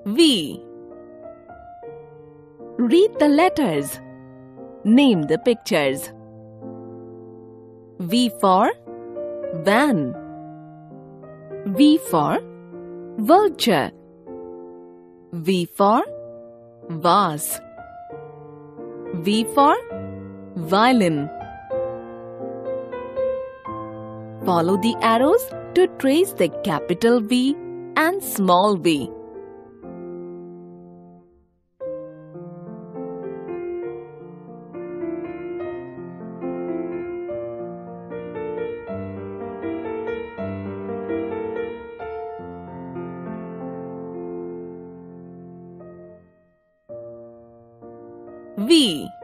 V. Read the letters. Name the pictures. V for van. V for vulture. V for vase. V for violin. Follow the arrows to trace the capital V and small v. V.